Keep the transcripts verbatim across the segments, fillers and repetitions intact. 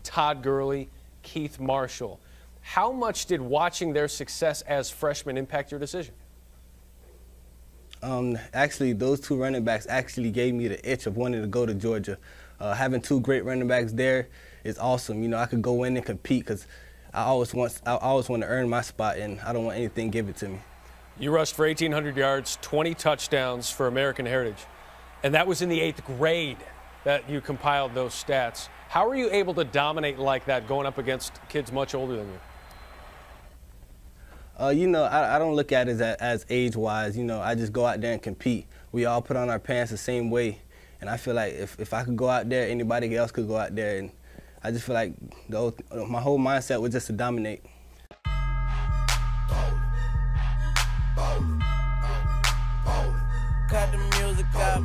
Todd Gurley, Keith Marshall. How much did watching their success as freshmen impact your decision? Um, actually, those two running backs actually gave me the itch of wanting to go to Georgia. Uh, having two great running backs there is awesome. You know, I could go in and compete because I always want I always want to earn my spot, and I don't want anything given to me. You rushed for eighteen hundred yards, twenty touchdowns for American Heritage, and that was in the eighth grade that you compiled those stats. How were you able to dominate like that going up against kids much older than you? Uh, you know, I, I don't look at it as, as age-wise. You know, I just go out there and compete. We all put on our pants the same way, and I feel like if, if I could go out there, anybody else could go out there, and I just feel like the whole, my whole mindset was just to dominate. Cut the music up.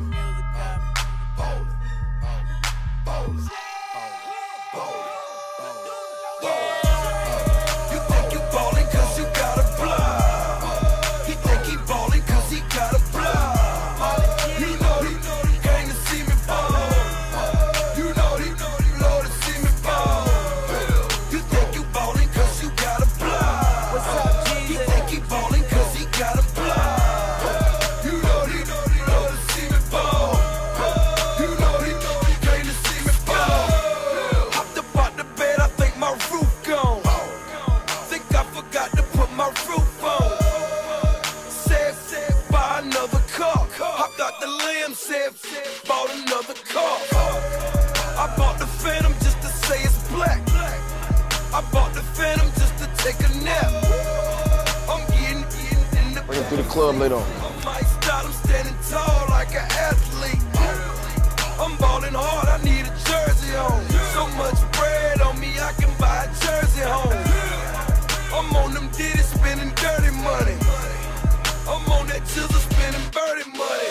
You think you ballin' cause you got a block. He think he ballin' cause he got a block. You know he came to see me ball. You know he know to see me ball. You think you ballin' cause you got a block. What's up, Jesus? He think he ballin' cause he got a block. Bought another car. I bought the Phantom just to say it's black. I bought the Phantom just to take a nap. I'm getting, getting in the bring it through the club later on. On my style, I'm standing tall like an athlete. I'm balling hard, I need a jersey on. So much bread on me, I can buy a jersey home. I'm on them Diddy spending dirty money. I'm on that chisel spending birdie money.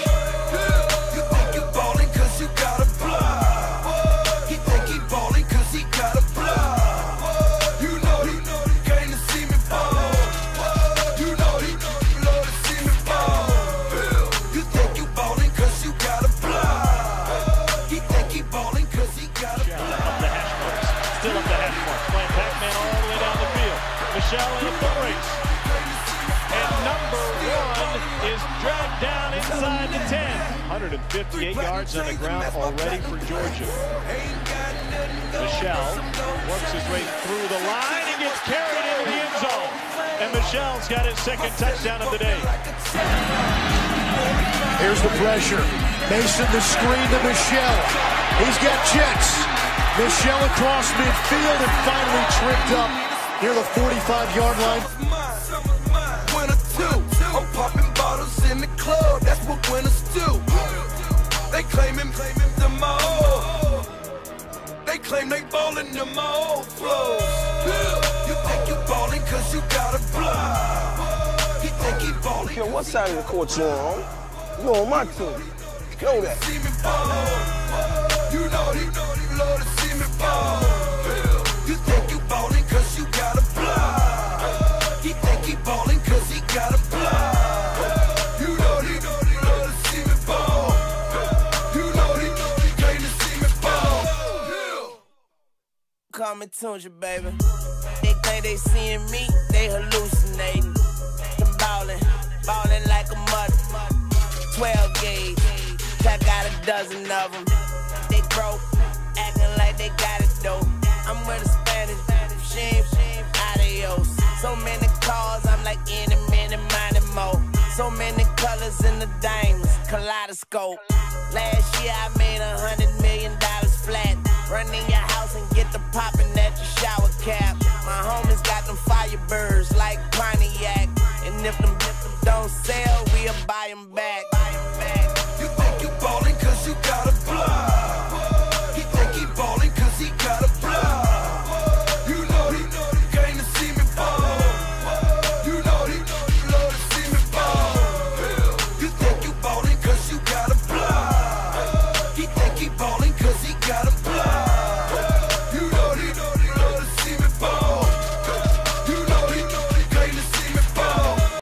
You got a block. He think he ballin' cause he got a block. You know he came to see me ball. You know he love to see me ball. You think you ballin' cause you got a block. He think he ballin' cause he got a block. Up the hash marks. Still up the hash marks. Playing Pac-Man all the way down the field. Michel in a foot race. And number one is dragged down inside the ten. one hundred fifty-eight yards on the ground already for Georgia. Michel works his way through the line and gets carried into the end zone. And Michel's got his second touchdown of the day. Here's the pressure. Mason the screen to Michel. He's got jets. Michel across midfield and finally tripped up near the forty-five yard line. I'm popping bottles in the club, that's what winners do. They claim him, claim him to my old. They claim they ballin' to my old flows. You think you ballin' cause you got a block. He think he ballin'. I don't care what side of the court you're on. You're on my team. Know that. See me ball. You know he love to see me ball. You think you ballin' cause you got a block. He think he ballin' cause he got a block. Coming to you, baby. They think they seeing me, they hallucinating. I'm ballin', ballin' like a mother. twelve gauge, I got a dozen of them. They broke, acting like they got it though. I'm with a Spanish, shame, adios. So many cars, I'm like any minute, minding more. So many colors in the diamonds, kaleidoscope. Last year I made a hundred million dollars flat. Run in your house and get the poppin' at your shower cap. My homies got them Firebirds like Pontiac. And if them